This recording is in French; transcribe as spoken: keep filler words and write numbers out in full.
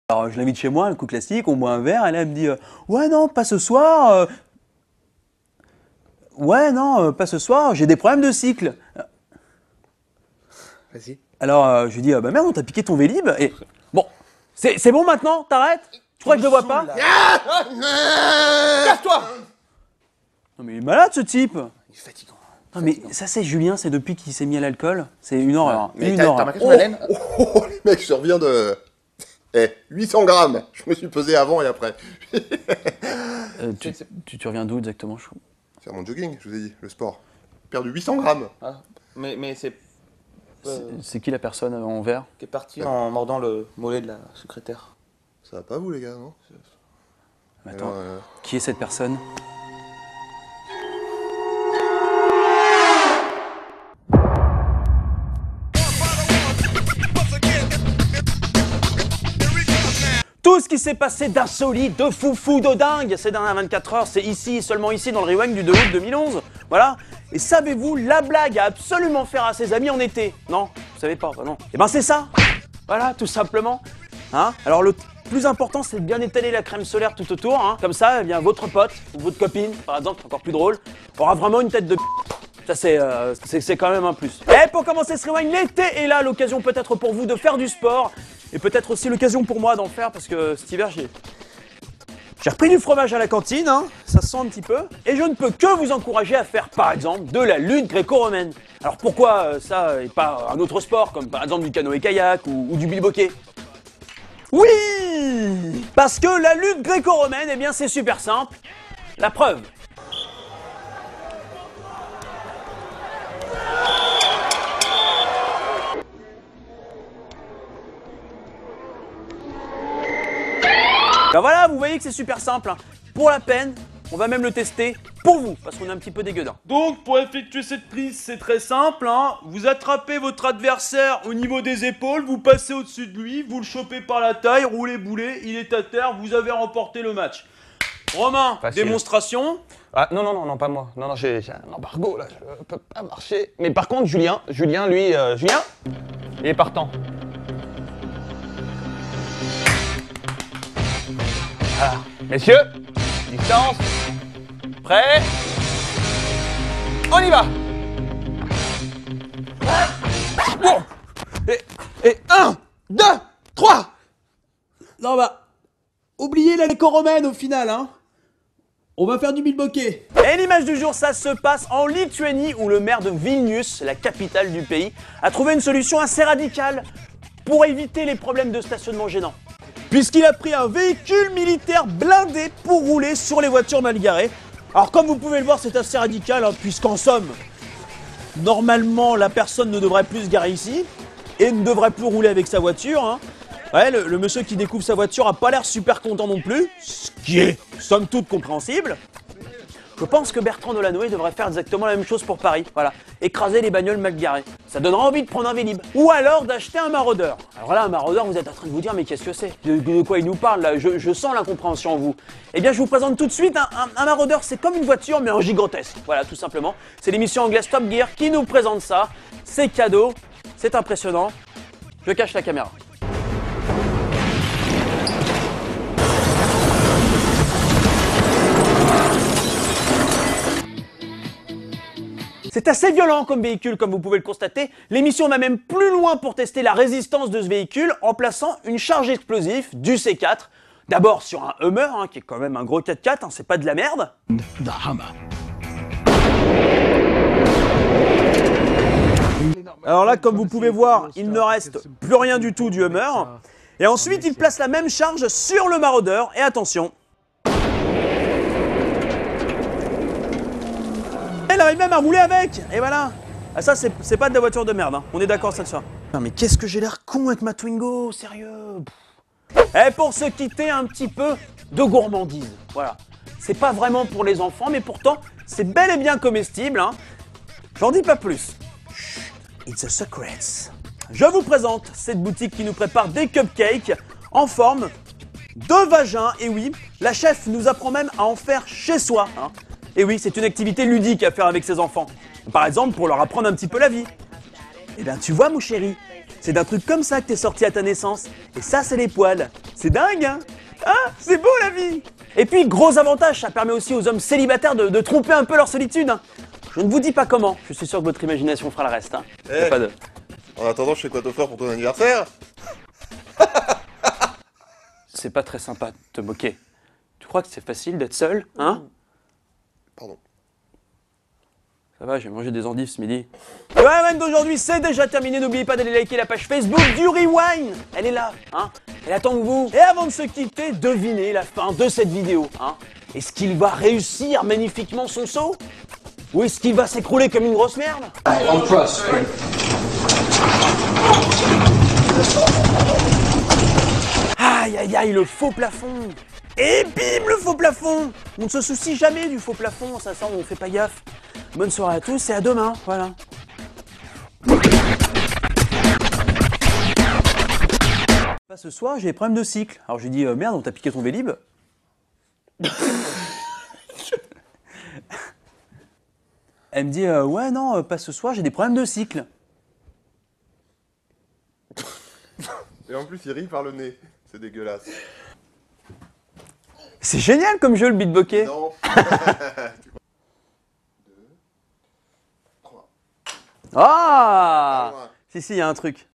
Alors je l'invite chez moi, le coup classique, on boit un verre, et là elle me dit euh, « Ouais non, pas ce soir euh... Ouais non, euh, pas ce soir, j'ai des problèmes de cycle. » Vas-y. Alors euh, je lui dis euh, « Bah merde, on t'a piqué ton Vélib » et... Bon, c'est bon maintenant, t'arrêtes? Tu crois que je le vois pas? Casse-toi! Non mais il est malade ce type. Il est fatigant. Non mais ça c'est Julien, c'est depuis qu'il s'est mis à l'alcool, c'est une horreur. Mais une t'as horreur. remarqué son haleine? Oh, oh, oh, les mecs, je reviens de... Eh, huit cents grammes. Je me suis pesé avant et après. Euh, tu, tu, tu reviens d'où exactement? Faire mon jogging, je vous ai dit, le sport. Perdu huit cents grammes. Ah, mais mais c'est... Euh, C'est qui la personne en vert? qui est parti en mordant le mollet de la secrétaire. Ça va pas vous les gars, non? Attends, Alors, euh... qui est cette personne? Tout ce qui s'est passé d'insolite, de foufou, de dingue ces dernières vingt-quatre heures, c'est ici, seulement ici, dans le Rewind du deux août deux mille onze. Voilà. Et savez-vous, la blague à absolument faire à ses amis en été? Non, vous savez pas, bah non. Et ben c'est ça. Voilà, tout simplement. Hein? Alors le plus important, c'est de bien étaler la crème solaire tout autour. Hein? Comme ça, eh bien, votre pote ou votre copine, par exemple, encore plus drôle, aura vraiment une tête de p***. Ça, c'est euh, quand même un plus. Et pour commencer ce Rewind, l'été est là, l'occasion peut-être pour vous de faire du sport. Et peut-être aussi l'occasion pour moi d'en faire, parce que cet hiver, j'ai... J'ai repris du fromage à la cantine, hein, ça se sent un petit peu. Et je ne peux que vous encourager à faire, par exemple, de la lutte gréco-romaine. Alors pourquoi euh, ça et pas un autre sport, comme par exemple du canoë-kayak ou, ou du bilboquet? Oui! Parce que la lutte gréco-romaine, eh bien c'est super simple. La preuve. Ben voilà, vous voyez que c'est super simple. Hein. Pour la peine, on va même le tester pour vous, parce qu'on est un petit peu dégueudin. Donc, pour effectuer cette prise, c'est très simple. Hein. Vous attrapez votre adversaire au niveau des épaules, vous passez au-dessus de lui, vous le chopez par la taille, roulez boulet, il est à terre, vous avez remporté le match. Romain, Facile. Démonstration. Ah non, non, non, non, pas moi. Non, non, j'ai un embargo là, je peux pas marcher. Mais par contre, Julien, Julien, lui, euh, Julien, il est partant. Voilà. Messieurs, distance, prêt, on y va. Bon. Et, et un, deux, trois. Non bah, oubliez la gréco-romaine au final, hein. On va faire du bilboquet. Et l'image du jour, ça se passe en Lituanie, où le maire de Vilnius, la capitale du pays, a trouvé une solution assez radicale pour éviter les problèmes de stationnement gênants. Puisqu'il a pris un véhicule militaire blindé pour rouler sur les voitures mal garées. Alors comme vous pouvez le voir, c'est assez radical, hein, puisqu'en somme, normalement la personne ne devrait plus se garer ici, et ne devrait plus rouler avec sa voiture. Hein. Ouais, le, le monsieur qui découvre sa voiture a pas l'air super content non plus, ce qui est somme toute compréhensible. Je pense que Bertrand Delanoë devrait faire exactement la même chose pour Paris, voilà, écraser les bagnoles mal garées. Ça donnera envie de prendre un Vélib. Ou alors d'acheter un maraudeur. Alors là, un maraudeur, vous êtes en train de vous dire, mais qu'est-ce que c'est? de, de quoi il nous parle là? je, je sens l'incompréhension en vous. Eh bien, je vous présente tout de suite un, un, un maraudeur, c'est comme une voiture, mais en gigantesque. Voilà, tout simplement. C'est l'émission anglaise Top Gear qui nous présente ça. C'est cadeau, c'est impressionnant. Je cache la caméra. C'est assez violent comme véhicule, comme vous pouvez le constater. L'émission va même plus loin pour tester la résistance de ce véhicule en plaçant une charge explosive du C quatre. D'abord sur un Hummer, hein, qui est quand même un gros quatre-quatre, hein, c'est pas de la merde. Alors là, comme vous pouvez voir, il ne reste plus rien du tout du Hummer. Et ensuite, il place la même charge sur le maraudeur. Et attention. Elle arrive même à rouler avec. Et voilà. Ah, ça, c'est pas de la voiture de merde. Hein. On est d'accord, ça, ça. Non, mais qu'est-ce que j'ai l'air con avec ma Twingo, sérieux. Et pour se quitter un petit peu de gourmandise. Voilà. C'est pas vraiment pour les enfants, mais pourtant, c'est bel et bien comestible. Hein. J'en dis pas plus. Chut, it's a secret. Je vous présente cette boutique qui nous prépare des cupcakes en forme de vagin. Et oui, la chef nous apprend même à en faire chez soi. Hein. Et oui, c'est une activité ludique à faire avec ses enfants. Par exemple, pour leur apprendre un petit peu la vie. Eh bien, tu vois, mon chéri, C'est d'un truc comme ça que t'es sorti à ta naissance. Et ça, c'est les poils. C'est dingue, hein? Hein? C'est beau la vie! Et puis, gros avantage, ça permet aussi aux hommes célibataires de, de tromper un peu leur solitude. Hein. Je ne vous dis pas comment, je suis sûr que votre imagination fera le reste. Hein. Y a Eh. pas de... En attendant, je sais quoi t'offrir pour ton anniversaire? C'est pas très sympa de te moquer. Tu crois que c'est facile d'être seul, hein? Pardon. Ça va, j'ai mangé des endives ce midi. Le Rewind d'aujourd'hui, c'est déjà terminé. N'oubliez pas d'aller liker la page Facebook du Rewind. Elle est là, hein? Elle attend que vous. Et avant de se quitter, devinez la fin de cette vidéo, hein? Est-ce qu'il va réussir magnifiquement son saut? Ou est-ce qu'il va s'écrouler comme une grosse merde? Aïe aïe aïe, le faux plafond! Et bim, le faux plafond! On ne se soucie jamais du faux plafond, ça sent, on fait pas gaffe. Bonne soirée à tous et à demain, voilà. Pas ce soir, j'ai des problèmes de cycle. Alors j'ai dit euh, merde, on t'a piqué ton Vélib. Elle me dit euh, ouais non, euh, pas ce soir, j'ai des problèmes de cycle. Et en plus, il rit par le nez. C'est dégueulasse. C'est génial comme jeu le beatboké. Non. Ah! loin. Si si, il y a un truc.